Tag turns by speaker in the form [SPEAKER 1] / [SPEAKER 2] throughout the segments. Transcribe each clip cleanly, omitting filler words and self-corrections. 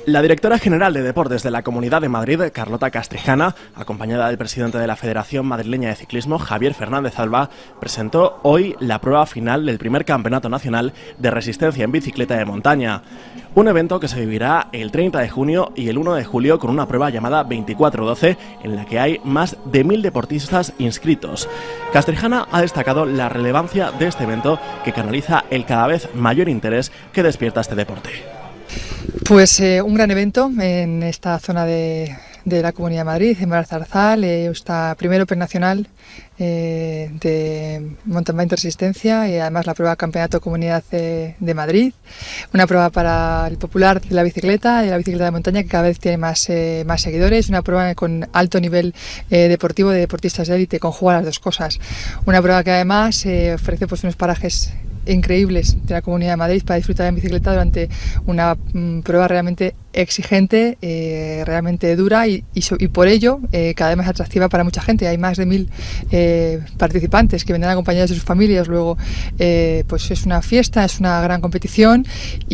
[SPEAKER 1] La directora general de Deportes de la Comunidad de Madrid, Carlota Castrijana, acompañada del presidente de la Federación Madrileña de Ciclismo, Javier Fernández Alba, presentó hoy la prueba final del primer Campeonato Nacional de Resistencia en Bicicleta de Montaña. Un evento que se vivirá el 30 de junio y el 1 de julio con una prueba llamada 24-12, en la que hay más de 1000 deportistas inscritos. Castrijana ha destacado la relevancia de este evento que canaliza el cada vez mayor interés que despierta este deporte.
[SPEAKER 2] Pues un gran evento en esta zona de la Comunidad de Madrid, en Moral-Zarzal, está primero Open Nacional de Mountain Bike de Resistencia y además la prueba Campeonato Comunidad de Madrid, una prueba para el popular de la bicicleta y la bicicleta de montaña que cada vez tiene más seguidores, una prueba con alto nivel deportivo de deportistas de élite, conjuga las dos cosas, una prueba que además ofrece pues unos parajes increíbles de la Comunidad de Madrid para disfrutar en bicicleta durante una prueba realmente exigente, realmente dura y por ello cada vez más atractiva para mucha gente. Hay más de 1000 participantes que vendrán acompañados de sus familias. Luego pues es una fiesta, es una gran competición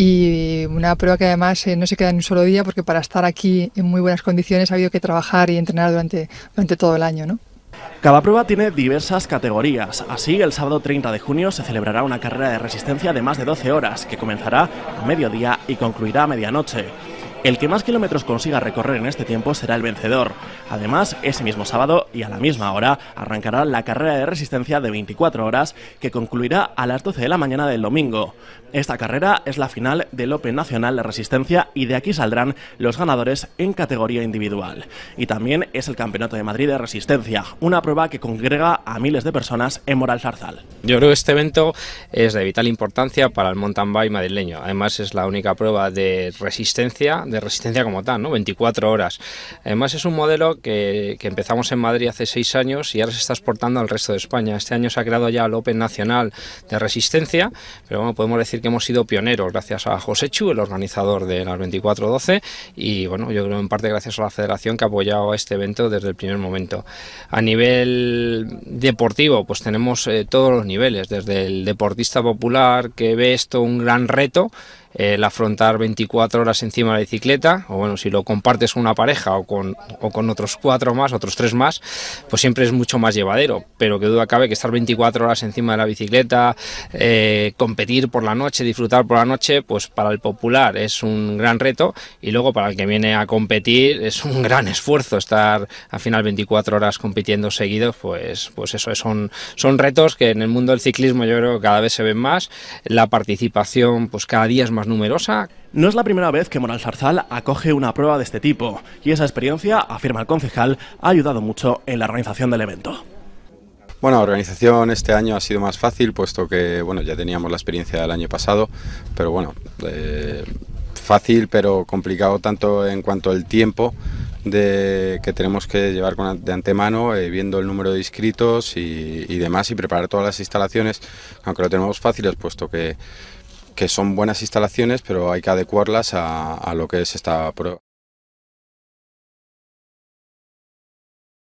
[SPEAKER 2] y una prueba que además no se queda en un solo día, porque para estar aquí en muy buenas condiciones ha habido que trabajar y entrenar durante todo el año, ¿no?
[SPEAKER 1] Cada prueba tiene diversas categorías. Así, el sábado 30 de junio se celebrará una carrera de resistencia de más de 12 horas, que comenzará a mediodía y concluirá a medianoche. El que más kilómetros consiga recorrer en este tiempo será el vencedor. Además, ese mismo sábado y a la misma hora arrancará la carrera de resistencia de 24 horas que concluirá a las 12 de la mañana del domingo. Esta carrera es la final del Open Nacional de Resistencia y de aquí saldrán los ganadores en categoría individual. Y también es el Campeonato de Madrid de Resistencia, una prueba que congrega a miles de personas en Moral-Zarzal.
[SPEAKER 3] Yo creo que este evento es de vital importancia para el mountain bike madrileño. Además es la única prueba de resistencia como tal, ¿no? 24 horas. Además es un modelo que empezamos en Madrid hace 6 años y ahora se está exportando al resto de España. Este año se ha creado ya el Open Nacional de Resistencia, pero bueno, podemos decir que hemos sido pioneros gracias a José Chu, el organizador de las 24-12, y bueno, yo creo en parte gracias a la Federación que ha apoyado a este evento desde el primer momento. A nivel deportivo, pues tenemos todos los niveles, desde el deportista popular que ve esto un gran reto, el afrontar 24 horas encima de la bicicleta, o bueno, si lo compartes con una pareja o con otros 4 más, otros 3 más, pues siempre es mucho más llevadero, pero que duda cabe que estar 24 horas encima de la bicicleta, competir por la noche, disfrutar por la noche, pues para el popular es un gran reto, y luego para el que viene a competir es un gran esfuerzo estar al final 24 horas compitiendo seguidos, pues eso son retos que en el mundo del ciclismo yo creo que cada vez se ven más, la participación pues cada día es más numerosa.
[SPEAKER 1] No es la primera vez que Moral-Zarzal acoge una prueba de este tipo y esa experiencia, afirma el concejal, ha ayudado mucho en la organización del evento.
[SPEAKER 4] Bueno, la organización este año ha sido más fácil, puesto que bueno, ya teníamos la experiencia del año pasado, pero bueno, fácil pero complicado tanto en cuanto al tiempo que tenemos que llevar de antemano, viendo el número de inscritos y demás, y preparar todas las instalaciones, aunque lo tenemos fáciles, puesto que son buenas instalaciones, pero hay que adecuarlas a lo que es esta prueba.